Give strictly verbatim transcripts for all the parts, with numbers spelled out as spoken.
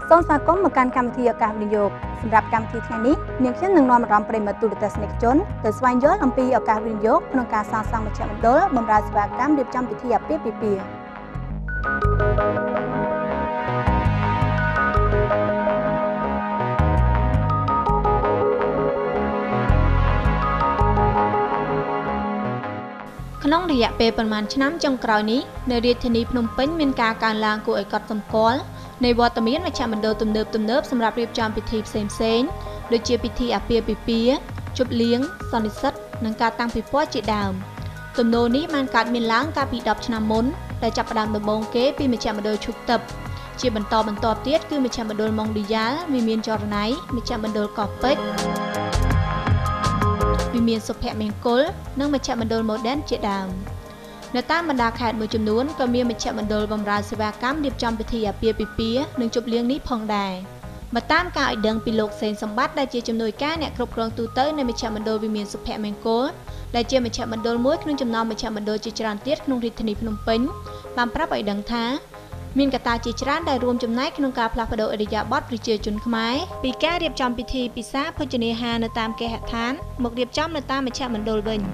សូមស្វាគមន៍មកកាន់កម្មវិធីឱកាសវិនិយោគសម្រាប់កម្មវិធីថ្ងៃនេះនាងខ្ញុំនឹងនាំអារម្មណ៍ប្រិយមិត្តទូរទស្សនិកជនទៅស្វែងយល់អំពីឱកាសវិនិយោគក្នុងការសាងសង់មជ្ឈមណ្ឌលបម្រើសេវាកម្មរៀបចំពិធីអាពាហ៍ពិពាហ៍ក្នុងរយៈពេលប្រមាណឆ្នាំចុងក្រោយនេះនៅរាជធានីភ្នំពេញមានការកើនឡើងគួរឲ្យកត់សម្គាល់នៃវត្តមានមជ្ឈមណ្ឌលទំនើបទំនើបសម្រាប់រៀបចំពិធីផ្សេងផ្សេងដូចជាពិធីអាពាហ៍ពិពាហ៍ជប់លៀងសន្និសីទនិងការតាំងពិព័រណ៍ជាដើមទំនោរនេះបានកើតមានឡើងកាលពីដប់ឆ្នាំមុនដែលចាប់ផ្ដើមដំបូងគេពីមជ្ឈមណ្ឌលឈុកទឹកជាបន្តបន្ទាប់ទៀតគឺមជ្ឈមណ្ឌលម៉ុងឌីយ៉ាល់វិមានចរណៃមជ្ឈមណ្ឌលកោះពេជ្រវិមានសុភមង្គលនិងមជ្ឈមណ្ឌលម៉ូដែនជាដើមនៅតាមបណ្ដាខេត្តមួយចំនួនក៏មានមជ្ឈមណ្ឌលបម្រើសេវាកម្មរៀបចំពិធីអាពាហ៍ពិពាហ៍និងជប់លៀងនេះផងដែរបើតាមការឲ្យដឹងពីលោកសេនសម្បត្តិដែលជាជំនួយការអ្នកគ្រប់គ្រងទូតនៃមជ្ឈមណ្ឌលវិមានសុភមង្គលដែលជាមជ្ឈមណ្ឌលមួយក្នុងចំណោមមជ្ឈមណ្ឌលជាច្រើនទៀតក្នុងរាជធានីភ្នំពេញបានប្រាប់ឲ្យដឹងថាមានកត្តាជាច្រើនដែលរួមចំណែកក្នុងការផ្លាស់ប្ដូរឥរិយាបថប្រជាជនខ្មែរពីការរៀបចំពិធីពិសាភោជនាហារនៅតាមគេហដ្ឋានមករៀបចំនៅតាមមជ្ឈមណ្ឌលវិញ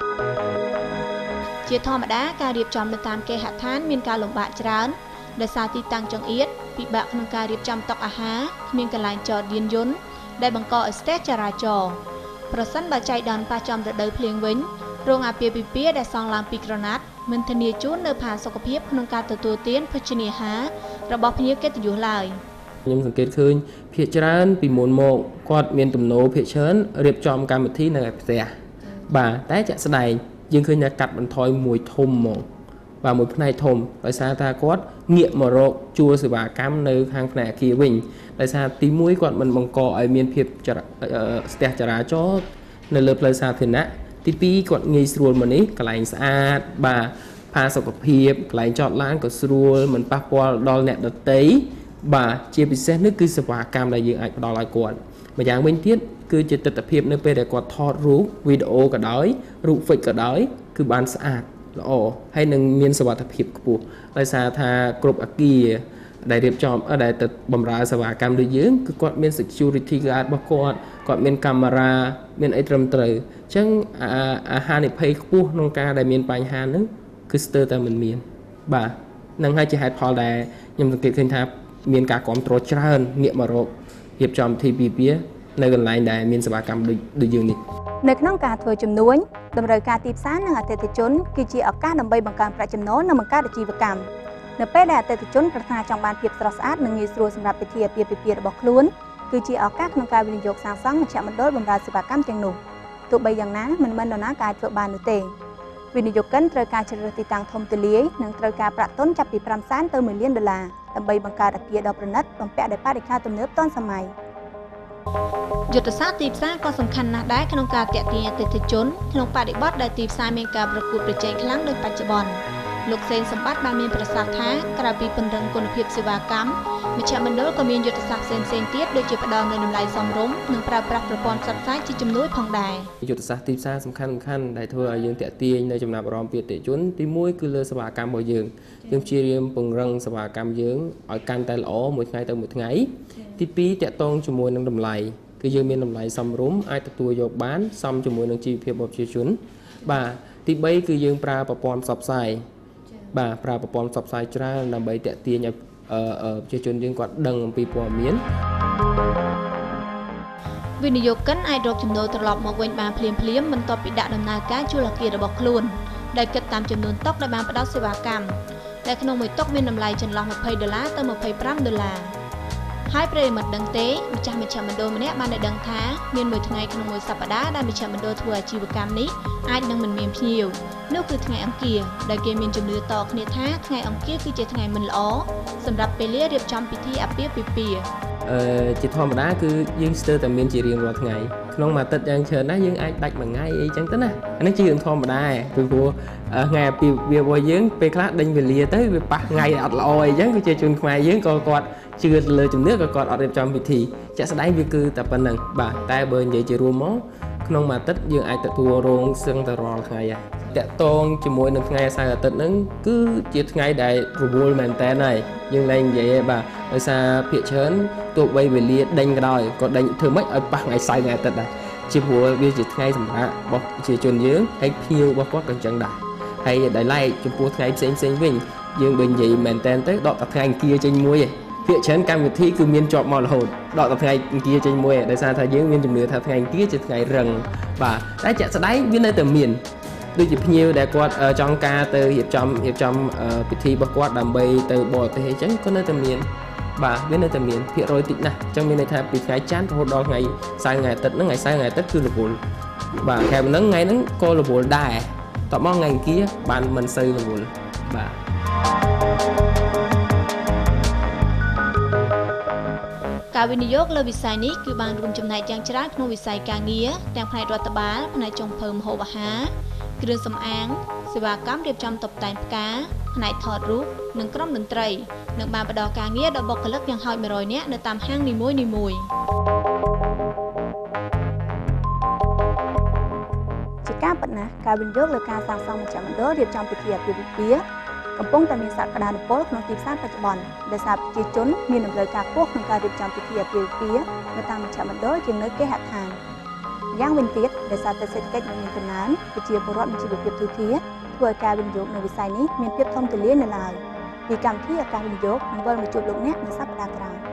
ជាធម្មតាការរៀបចំនៅតាមគេហដ្ឋានមានការលំបាកច្រើនដោយសារទីតាំងចង្អៀតពិបាកក្នុងការរៀបចំតុអាហារគ្មានកន្លែងចតយានយន្តដែលបង្កឲ្យស្ទះចរាចរណ៍ប្រសិនបើចៃដន្យប៉ះចំរដូវភ្លៀងវិញរោងអាពាហ៍ពិពាហ៍ដែលសង់ឡើងពីក្រណាត់មិនធានាជូននៅផាសុកភាពក្នុងការទទួលទានភោជនាហាររបស់ភ្ញៀវកិត្តិយសឡើយខ្ញុំសង្កេតឃើញភាគច្រើនពីមុនមកគាត់មានទំនោរភាគច្រើនរៀបចំកម្មវិធីនៅឯផ្ទះបាទតែជាក់ស្ដែងយើងឃើញថាកាត់បន្ថយមួយធំហ្មងបាទមួយផ្នែកធំដោយសារថាគាត់ងាកមករកជួលសេវាកម្មនៅខាងផ្នែកអគារវិញដោយសារទីមួយគាត់មិនបង្កឲ្យមានភាពស្ទះចរាចរណ៍នៅលើផ្លូវសាធារណៈទីពីរគាត់ងាយស្រួលមកនេះកន្លែងស្អាតបាទផាសុកភាពកន្លែងចតឡានក៏ស្រួលមិនប៉ះពាល់ដល់អ្នកដទៃបាទជាពិសេសនេះគឺសេវាកម្មដែលយើងអាចផ្ដល់ឲ្យគាត់ម្យ៉ាងវិញទៀតគឺជាទស្សនវិជ្ជានៅពេលដែលគាត់ថតរូបវីដេអូក៏ដោយរូប fake ក៏ដោយគឺបានស្អាតល្អហើយនឹងមានសុវត្ថិភាពខ្ពស់ដោយសារថាគ្រប់អគារដែលរៀបចំដែលទៅបម្រើសេវាកម្មដូចយើងគឺគាត់មាន security guard របស់គាត់គាត់មានកាមេរ៉ាមានអីត្រឹមត្រូវអញ្ចឹងអាហារនិភ័យខ្ពស់ក្នុងការដែលមានបញ្ហាហ្នឹងគឺស្ទើរតែមិនមានបាទនឹងហើយជាហេតុផលដែលខ្ញុំសង្កេតឃើញថាមានការគ្រប់គ្រងច្រើនងាកមករករៀបចំពិធីពិពាហ៍នៅកន្លែងដែលមានសេវាកម្មដូចយើងនេះនៅក្នុងការធ្វើជំនួញតម្រូវការទីផ្សារនិងអតិថិជនគឺជាឱកាសដើម្បីបង្កើនប្រាក់ចំណូលនិងបង្កើតអាជីវកម្មនៅពេលដែលអតិថិជនប្រាថ្នាចង់បានភាពស្រស់ស្អាតនិងងាយស្រួលសម្រាប់ពិធីអាពាហ៍ពិពាហ៍របស់ខ្លួនគឺជាឱកាសក្នុងការវិនិយោគសាងសង់មជ្ឈមណ្ឌលបម្រើសេវាកម្មទាំងនោះទោះបីយ៉ាងណាមិនមែននរណាក៏អាចធ្វើបាននោះទេវិនិយោគិនត្រូវការជ្រើសរើសទីតាំងធំទូលាយនិងត្រូវការប្រាក់ទុនចាប់ពីប្រាំសែនទៅមួយលានដុល្លារដើម្បីបង្កើតអគារដ៏ប្រណិតបំពាក់ដោយបរិក្ខារទំនើបទាន់សម័យយុទ្ធសាស្ត្រទីផ្សារក៏សំខាន់ណាស់ដែរក្នុងការទាក់ទាញអតិថិជនក្នុងបរិបទដែលទីផ្សារមានការប្រកួតប្រជែងខ្លាំងដូចបច្ចុប្បន្នលោកសេនសម្បត្តិបានមានប្រសាសន៍ថាក្រៅពីពង្រឹងគុណភាពសេវាកម្មមជ្ឈមណ្ឌលក៏មានយុទ្ធសាស្ត្រផ្សេងៗទៀតដូចជាផ្ដល់នូវតម្លៃសមរម្យនិងប្រើប្រាស់ប្រព័ន្ធផ្សព្វផ្សាយជាជំនួយផងដែរយុទ្ធសាស្ត្រទីផ្សារសំខាន់ៗដែលធ្វើឲ្យយើងទាក់ទាញនៅចំណាប់អារម្មណ៍ពីអតិថិជនទីមួយគឺលើសេវាកម្មរបស់យើងយើងព្យាយាមពង្រឹងសេវាកម្មយើងឲ្យកាន់តែល្អមួយថ្ងៃទៅមួយថ្ងៃទីពីរតាក់ទងជាមួយនឹងតម្លៃគឺយើងមានតម្លៃសមរម្យអាចទទួលយកបានសមជាមួយនឹងជីវភាពរបស់ប្រជាជនបាទទីបីគឺយើងប្រើប្រព័ន្ធផ្សព្វផ្សាយបាទប្រើប្រព័ន្ធផ្សព្វផ្សាយច្រើនដើម្បីតាក់ទាញឲ្យប្រជាជនយើងគាត់ដឹងអំពីព័ត៌មានវិនិយោគិនអាចរកចំណូលត្រឡប់មកវិញបានភ្លាមៗបន្ទាប់ពីដាក់ដំណើរការជួលអគាររបស់ខ្លួនដែលគិតតាមចំនួនតុដែលបានផ្ដល់សេវាកម្មដែលក្នុងមួយតុមានតម្លៃចន្លោះ20ដុល្លារទៅ25ដុល្លារហើយប្រិយមិត្តដឹងទេម្ចាស់មជ្ឈមណ្ឌលម្នាក់បានได้ដឹងថាមានមួយថ្ងៃក្នុងមួយសប្តាហ៍ដែលមជ្ឈមណ្ឌលធ្វើអាជីវកម្មនេះអាចនឹងមិនមានភ្ញៀវនោះគឺថ្ងៃអង្គារដែលគេមានជំនឿតគ្នាថាថ្ងៃអង្គារគឺជាថ្ងៃមិនល្អសម្រាប់ពេលរៀបចំពិធីអាពាហ៍ពិពាហ៍អឺជាធម្មតាគឺយើងស្ទើរតែមានជារៀងរាល់ថ្ងៃក្នុងមួយអាទិត្យយ៉ាងច្រើនណាស់យើងអាចដាច់មួយថ្ងៃអីចឹងទៅណាអានេះជារឿងធម្មតាពីព្រោះថ្ងៃអាពាហ៍ពិពាហ៍របស់យើងពេលខ្លះដេញវេលាទៅវាប៉ះថ្ងៃអត់ល្អអីចឹងគឺជាជនខ្មែរយើងក៏គាត់ជឿលើជំនឿក៏គាត់អត់រៀបចំពិធីជាក់ស្ដែងវាគឺតែប៉ុណ្្នឹងបាទតែបើនិយាយជារួមមកក្នុងមួយអាទិត្យយើងអាចទទួលរងសឹងតែរាល់ថ្ងៃតាក់ទងជាមួយនឹងថ្ងៃអាសៅអាទិត្យហ្នឹងគឺជាថ្ងៃដែលរវល់មែនតើហើយយើងលែងនិយាយបាទដោយសារភាគច្រើនទោះបីវេលាដេញក៏ដោយក៏ដេញធ្វើម៉េចឲ្យប៉ះថ្ងៃសៅរ៍ថ្ងៃអាទិត្យដែរជាព្រោះវាជាថ្ងៃសម្រាប់របស់ប្រជាជនយើងហើយភ្ញៀវរបស់គាត់ក៏អញ្ចឹងដែរហើយដែលឡែកចំពោះថ្ងៃផ្សេងផ្សេងវិញយើងដូចនិយាយមែនតើទៅដកតែថ្ងៃអង្គារចេញមួយឯងភាគច្រើនកម្មវិធីគឺមានជាប់មករហូតដកតែថ្ងៃអង្គារចេញមួយឯងដោយសារថាយើងមានជំនឿថាថ្ងៃអង្គារជាថ្ងៃរឹងបាទតែជាក់ស្ដែងវានៅតែមានដូចជាភ្ញៀវដែលគាត់ចង់ការទៅរៀបចំរៀបចំពិធីរបស់គាត់ដើម្បីទៅបរទេសអញ្ចឹងក៏នៅតែមានបាទវានៅតែមានភាគរយតិចណាស់អញ្ចឹងមានន័យថាពីថ្ងៃច័ន្ទរហូតដល់ថ្ងៃសៅរ៍ថ្ងៃអាទិត្យហ្នឹងថ្ងៃសៅរ៍ថ្ងៃអាទិត្យគឺរវល់បាទខែហ្នឹងថ្ងៃហ្នឹងក៏រវល់ដែរតបមកថ្ងៃអង្គារបានមិនសូវរវល់បាទការវិនិយោគលើវិស័យនេះគឺបានរួមចំណែកយ៉ាងច្រើនក្នុងវិស័យការងារទាំងផ្នែករដ្ឋបាលផ្នែកចុងភៅម្ហូបអាហារគ្រឿងសម្អាងសេវាកម្មរៀបចំតុបតែងផ្កាផ្នែកថតរូបនិងក្រុមតន្ត្រីនិងបានផ្ដល់ការងារដល់បុគ្គលិកយ៉ាងហោចមួយរយនាក់នៅតាមហាងនីមួយៗជាការពិតណាស់ការវិនិយោគលើការសាងសង់មជ្ឈមណ្ឌលរៀបចំពិធីអាពាហ៍ពិពាហ៍កំពុងតែមានសក្តានុពលក្នុងទីផ្សារបច្ចុប្បន្នដោយសារប្រជាជនមានតម្រូវការខ្ពស់ក្នុងការរៀបចំពិធីអាពាហ៍ពិពាហ៍នៅតាមមជ្ឈមណ្ឌលជាងនៅគេហដ្ឋានយ៉ាងវិញទៀតដោយសារតែសេដ្ឋកិច្ចមានកំណើនប្រជាពលរដ្ឋមានជីវភាពទូធាធ្វើឲ្យការវិនិយោគនៅវិស័យនេះមានភាពធំទូលាយនៅឡើយពីកម្មវិធីឱកាសវិនិយោគនឹងវិលមកជួបលោកអ្នកនៅសប្តាហ៍ក្រោយ